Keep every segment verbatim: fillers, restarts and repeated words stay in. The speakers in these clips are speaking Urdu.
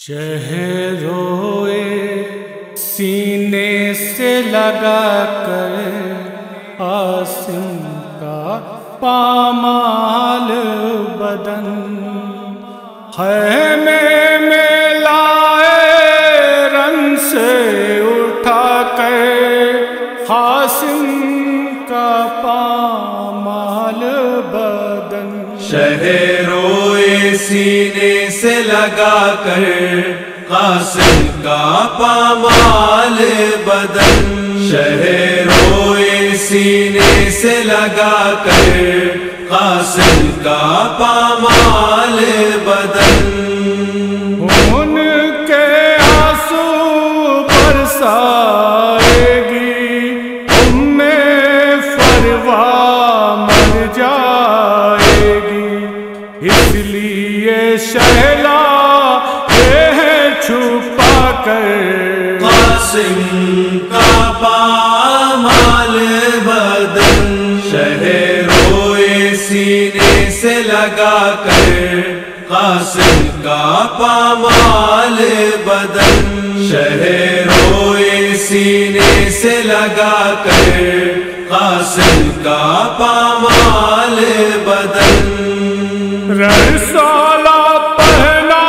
شہروئے سینے سے لگا کر قاسم کا پامال بدن خیمے میں لائے رن سے اٹھا کر قاسم کا پامال بدن شہروئے سینے سے لگا کر قاسم کا پامال بدن شہروئے سینے سے لگا کر قاسم کا پامال بدن ان کے آنسو برسائے گی ام فروا مر جائے گی اس لیے شہلا چھپا کر قاسم کا پامال بدن شہروئے سینے سے لگا کر قاسم کا پامال بدن شہروئے سینے سے لگا کر قاسم کا پامال بدن رسالہ پہنا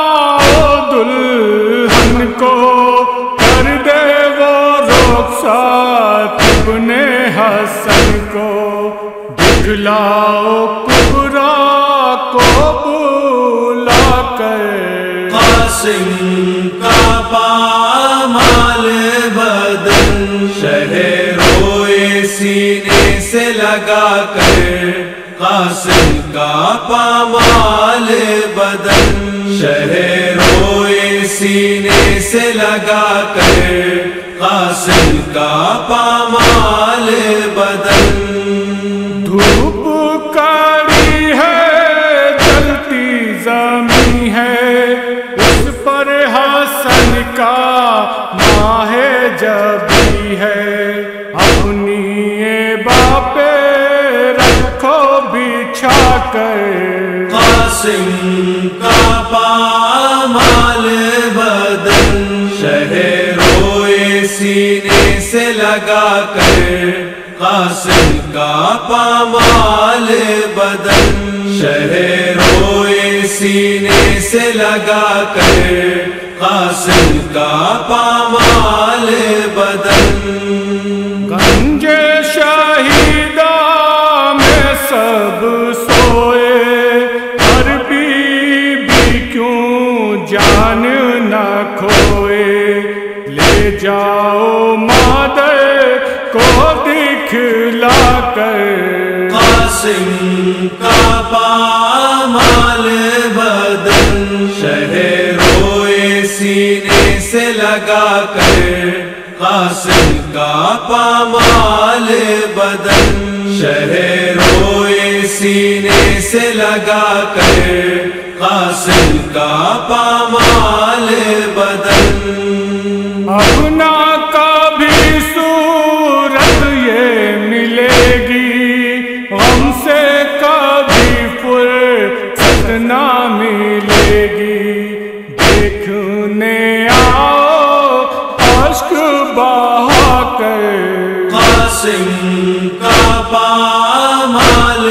دلہن کو کر دے وہ رخصت ابن حسن کو دکھلاؤ کبریٰ کو بلا کر قاسم کا پامال بدن شہروئے سینے سے لگا کر قاسم کا پامال بدن شہروئے سینے سے لگا کر قاسم کا پامال بدن دھوپ کڑی ہے جلتی زمین ہے اس پر حسن کا ماہ جبی ہے اپنی باپ رکھو بچھا کر قاسم کا پامال بدن شہروئے سینے سے لگا کر قاسم کا پامال بدن شہروئے سینے سے لگا کر قاسم کا پامال بدن گنجے شہیدہ میں سب سوئے ہر بی بی کیوں جان نہ کھوئے لے جاؤ مادر کو دکھلا کر قاسم کا پامال بدن شہروئے سینے سے لگا کر قاسم کا پامال بدن شہروئے سینے سے لگا کر قاسم کا پامال بدن اپنا کبھی صورت یہ ملے گی غم سے کبھی فرصت نہ ملے گی دیکھنے آؤ اشک بہا کر قاسم کا پامال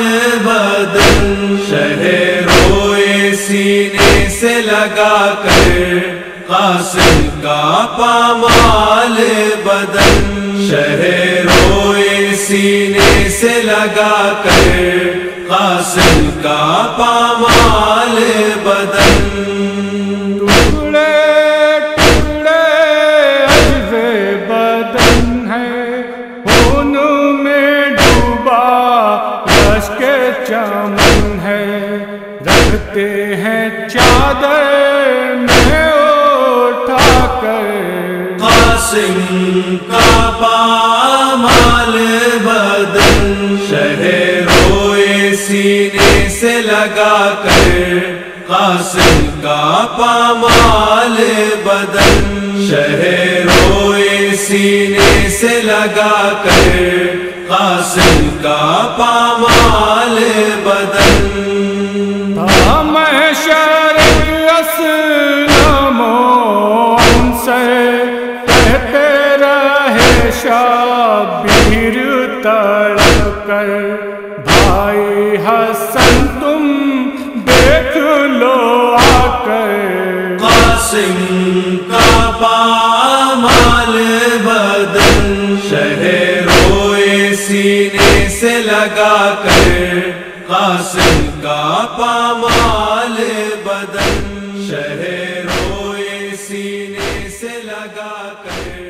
بدن شہروئے سینے سے لگا کر قاسم کا پامال بدن شہروئے سینے سے لگا کر قاسم کا پامال بدن ٹکڑے ٹکڑے اجزے بدن ہے خون میں ڈوبا رشک چمن ہے رکھتے ہیں چادر قاسم کا پامال بدن شہروئے سینے سے لگا کر قاسم کا پامال بدن شہروئے سینے سے لگا کر قاسم کا پامال بدن میں شرک اسلام تڑپ کر بھائی حسن تم دیکھ لو آ کر قاسم کا پامال بدن شہ روئے سینے سے لگا کر قاسم کا پامال بدن شہ روئے سینے سے لگا کر